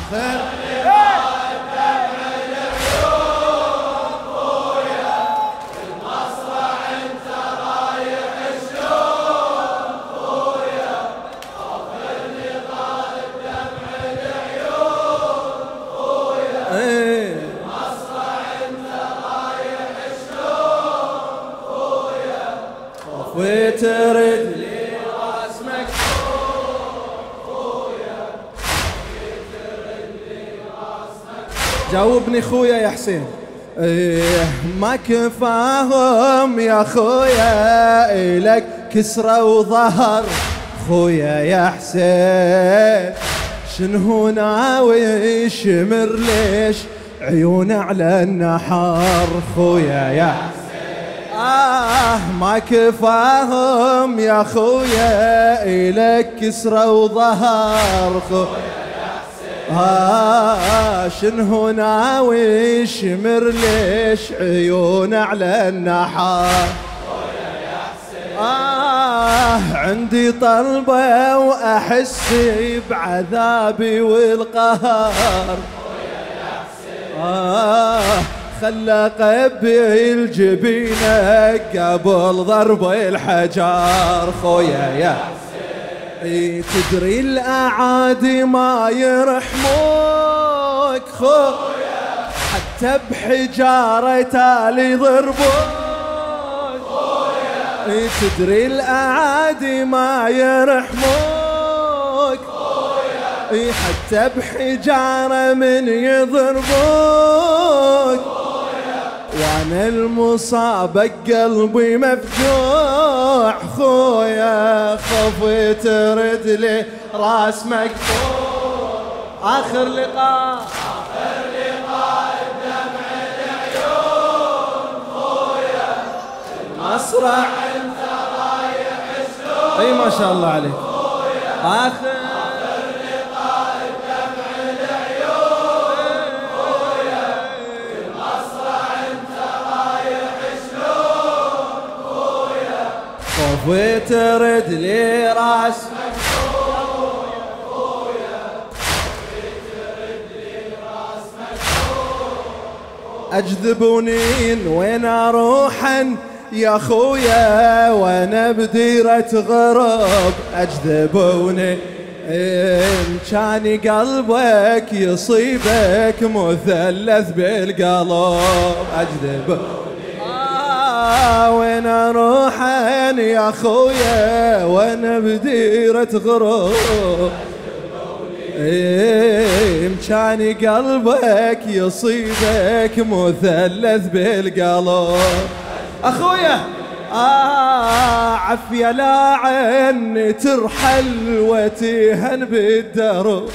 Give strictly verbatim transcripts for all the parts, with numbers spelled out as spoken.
آخر وترد لي راس مكسور خويا، وترد لي راس مكسور. جاوبني خويا يا حسين. ايه ما كفاهم يا خويا إلك كسرة وظهر خويا يا حسين، شنو ناوي شمر ليش عيونه على النحر خويا يا حسين. آه ما كفاهم يا خويا إلك كسرة وظهر خويا يا حسين، آه شنو ناوي شمر ليش عيونه على النحر خويا يا حسين. آه عندي طلبة وأحس بعذابي والقهر خويا يا حسين، آه خلى قبل جبينك قبل ضرب الحجار خويا يا حسين. تدري الأعادي ما يرحموك خويا، حتى بحجارة تالي ضربوك خويا. تدري الأعادي ما يرحموك خويا، حتى بحجارة من يضربوك. وانا المصاب قلبي مفجوع خويا، خوفي ترد لي راس مقطوع. اخر لقاء اخر لقاء بدمع العيون خويا، المسرح انت رايح شلون. اي ما شاء الله عليك خويا. اخر وترد لي راس مكسور خويا، وترد لي راس مكسور. اجذبوني وين اروحن يا خويا وانا بديرة غرب، اجذبوني إن كان قلبك يصيبك مثلث بالقلب. اجذبوني وين اروحن يا خويا وانا بديرة غروب، امكاني قلبك يصيبك مثلث بالقلب. اخويا آه عفية لا عن ترحل وتهن بالدرب،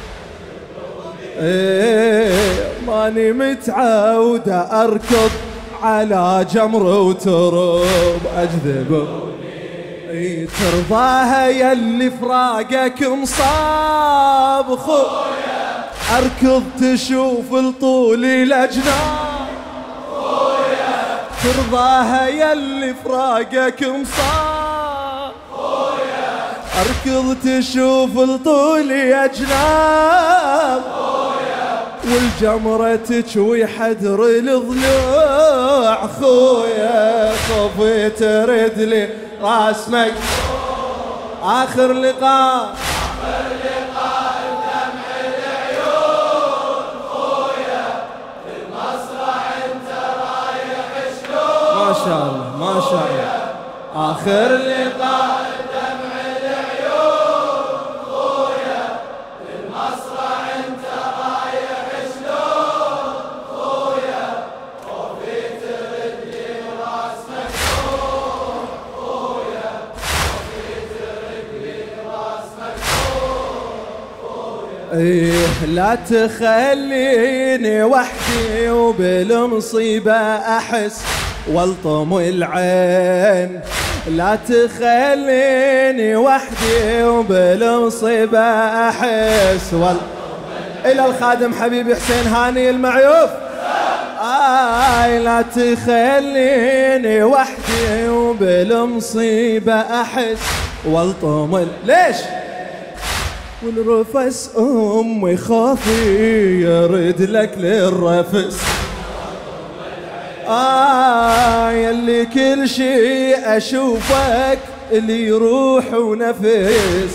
ماني متعودة اركض على جمر وترب. اجذبوني ترضاها يلي فراقك مصاب خويا، اركض تشوف لطولي الاجناب خويا. ترضاها يلي فراقك مصاب خويا، اركض تشوف لطولي اجناب والجمرة تشوي حدر الضلوع خويا. خوفي ترد لي راس مكسور. آخر لقاء آخر لقاء بدمع العيون خويا، المسرح انت رايح شلون. ما شاء الله ما شاء الله. آخر لقاء إيه لا تخليني وحدي وبالمصيبة أحس والطم العين. لا تخليني وحدي وبالمصيبة أحس والطم إلى الخادم حبيبي حسين هاني المعيوف. آي لا تخليني وحدي وبالمصيبة أحس والطم. ليش والرفس امي خوفي يرد لك للرفس. آه يلي كل شي اشوفك اللي يروح ونفس.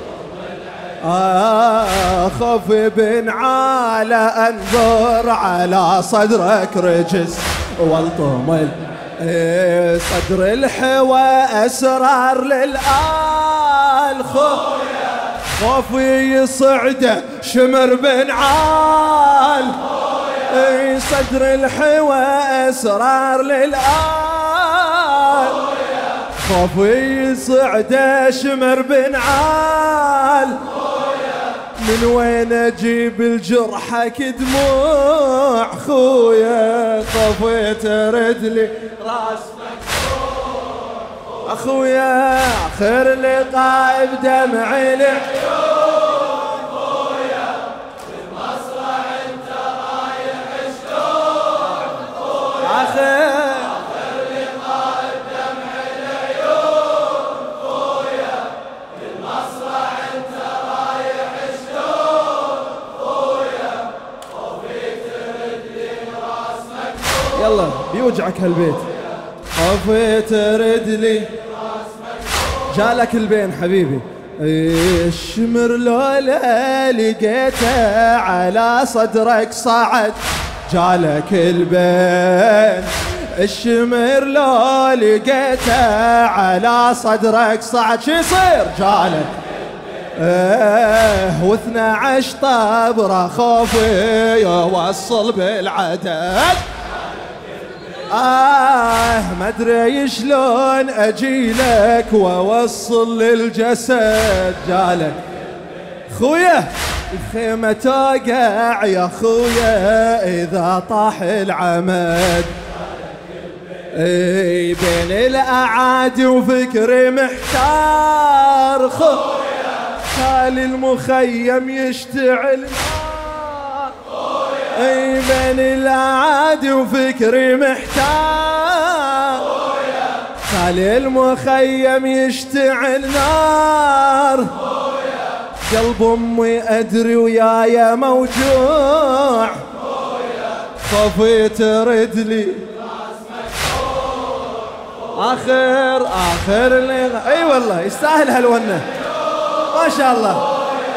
آه خوف بن عالى انظر على صدرك رجس والطمل. إيه صدر الحوى اسرار للآل خويا خوفي يصعده شمر بن عال. إيه صدر الحوى اسرار للآل خوفي يصعده شمر بن عال. من وين اجيب الجرحك دموع خويا خوفي ترد لي راس مكسور. اخويا اخر لقاء بدمع العيون خويا بالمسرح انت رايح شلون خويا. اخر يلا بيوجعك هالبيت. خوفي ترد لي جالك البين حبيبي. الشمر لولا لقيته على صدرك صعد جالك البين. الشمر لو لقيته على صدرك صعد شو يصير جالك ايه. واثنى عشر طبرة خوفي يوصل بالعدد. آه ما ادري شلون اجيلك واوصل للجسد جالك خويا. الخيمة توقع يا خويا اذا طاح العمد. اي بين الاعادي وفكري محتار خويا. خالي المخيم يشتعل نار. اي بين الاعادي وفكري محتار. خالي المخيم يشتعل نار. قلب امي ادري ويايا موجوع. خوفي ترد لي اخر اخر اللي اي أيوة والله يستاهل هالونه ما شاء الله.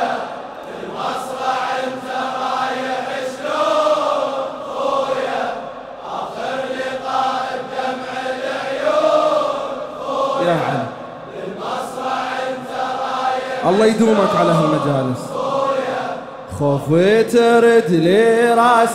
الله يدومك على هالمجالس. خوفي ترد لي راس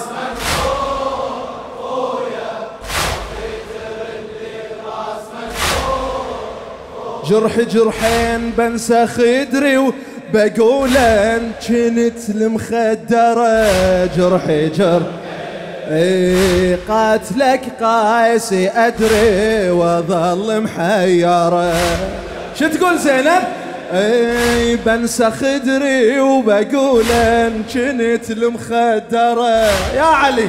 جرحي جرحين بنسى خدري وبقول ان كنت المخدرة. جرحي جرح اي قاتلك قاسي ادري واظل محيرة. شو تقول زينب؟ اي بنسى خدري وبقول ان كنت المخدرة يا علي.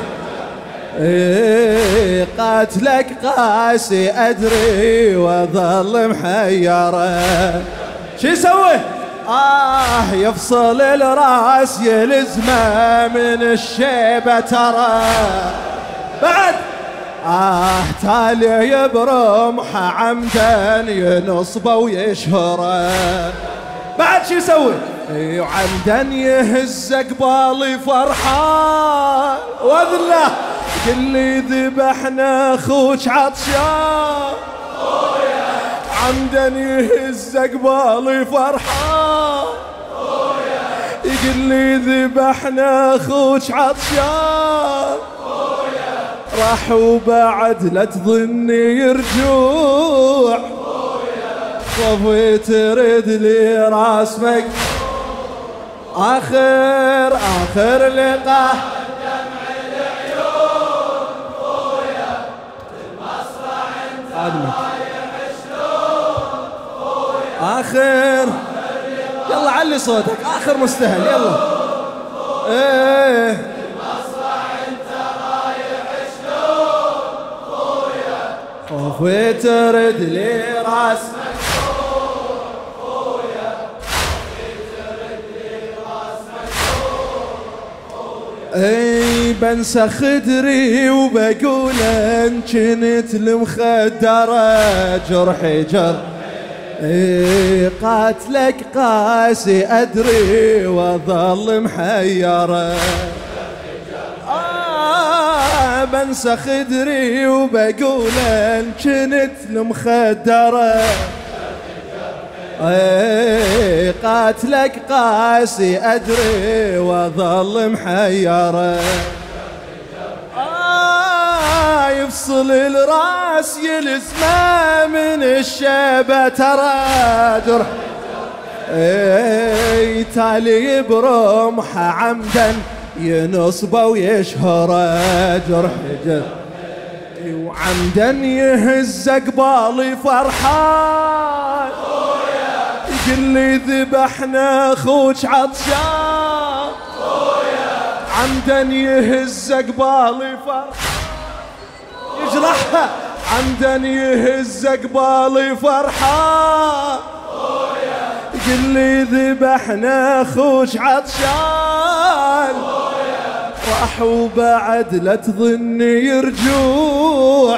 اي قاتلك قاسي ادري واظل محيرة. شو يسوي؟ آه يفصل الراس يلزمه من الشيبة ترى. بعد آه تالي برمحه عمدا ينصبه ويشهره. بعد شو يسوي؟ وعمدا يهز قبالي فرحان وذله كل اللي ذبحنا اخوك عطشان. عمدا يهز قبالي فرحان يقول لي ذبحنا اخوك عطشان. راح وبعد لا تظني يرجوع. خوفي ترد لي راسمك اخر اخر لقاء. دمع العيون خويا المسرح انت رايح شلون خويا. اخر يلا علي صوتك اخر مستهل يلا. ايه خوفي ترد لي راس خويا. خوفي ترد لي اي بنسى خدري وبقول ان كنت المخدرة جرحي جر اي قاتلك قاسي ادري واظل محيرة آه بنسى خدري وبقول ان كنت المخدرة اي قاتلك قاسي ادري واظل محيرة آه يفصل الراس يلزمه من الشيبة ترى جرح اي تالي برمحه عمدا ينصبه ويشهره جرح جرح وعمدا يهز قبالي فرحان يقول لي ذبحنا اخوك عطشان عمدا يهز قبالي فرحان يجرحها عمدا يهز قبالي فرحان يقول لي ذبحنا اخوك عطشان راح وبعد لا تظني يرجوع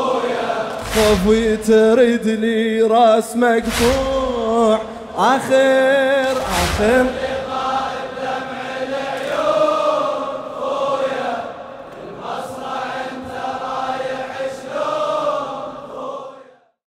خوفي ترد لي راس مقطوع آخر آخر